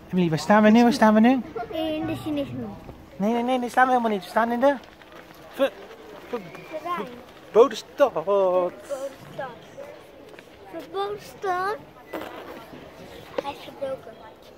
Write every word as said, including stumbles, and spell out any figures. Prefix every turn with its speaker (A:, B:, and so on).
A: Emily, waar staan we nu? Waar staan we nu?
B: In de Chinese muur.
A: Nee, nee, nee, daar staan we helemaal niet. We staan in de... Ver... Ver...
B: Terrein.
A: Verboden stad.
B: Verboden stad. Verboden stad. Hij is verbroken.